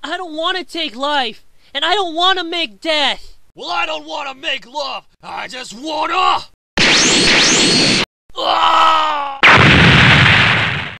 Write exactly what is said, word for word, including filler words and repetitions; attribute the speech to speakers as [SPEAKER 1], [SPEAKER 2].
[SPEAKER 1] I don't want to take life, and I don't want to make death.
[SPEAKER 2] Well, I don't want to make love. I just wanna...